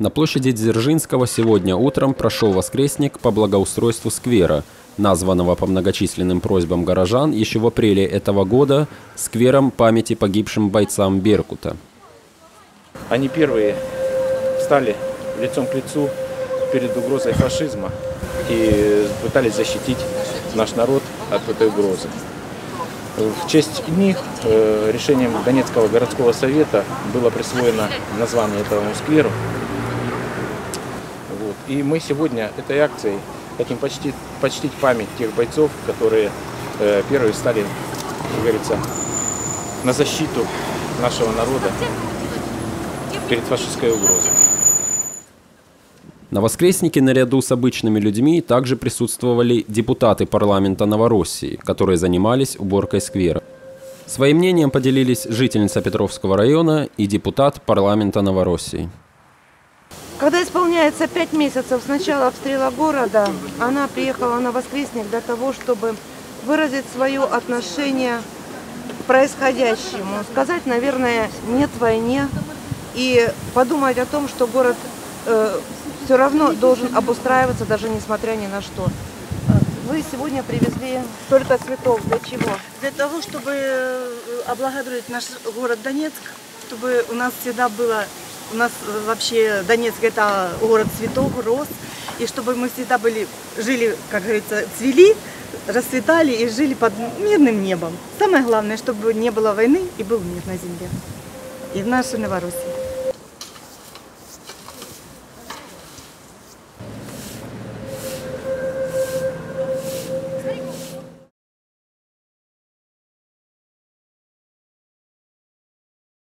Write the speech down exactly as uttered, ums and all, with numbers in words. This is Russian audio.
На площади Дзержинского сегодня утром прошел воскресник по благоустройству сквера, названного по многочисленным просьбам горожан еще в апреле этого года сквером памяти погибшим бойцам Беркута. Они первые встали лицом к лицу перед угрозой фашизма и пытались защитить наш народ от этой угрозы. В честь них решением Донецкого городского совета было присвоено название этому скверу. Вот. И мы сегодня этой акцией хотим почтить, почтить память тех бойцов, которые э, первые стали, как говорится, на защиту нашего народа перед фашистской угрозой. На воскреснике наряду с обычными людьми также присутствовали депутаты парламента Новороссии, которые занимались уборкой сквера. Своим мнением поделились жительница Петровского района и депутат парламента Новороссии. Когда исполняется пять месяцев с начала обстрела города, она приехала на воскресник для того, чтобы выразить свое отношение к происходящему, сказать, наверное, нет войне и подумать о том, что город э, все равно должен обустраиваться, даже несмотря ни на что. Вы сегодня привезли столько цветов. Для чего? Для того, чтобы облагородить наш город Донецк, чтобы у нас всегда было, у нас вообще Донецк это город цветов, роз, и чтобы мы всегда были, жили, как говорится, цвели, расцветали и жили под мирным небом. Самое главное, чтобы не было войны и был мир на земле и в нашей Новороссии.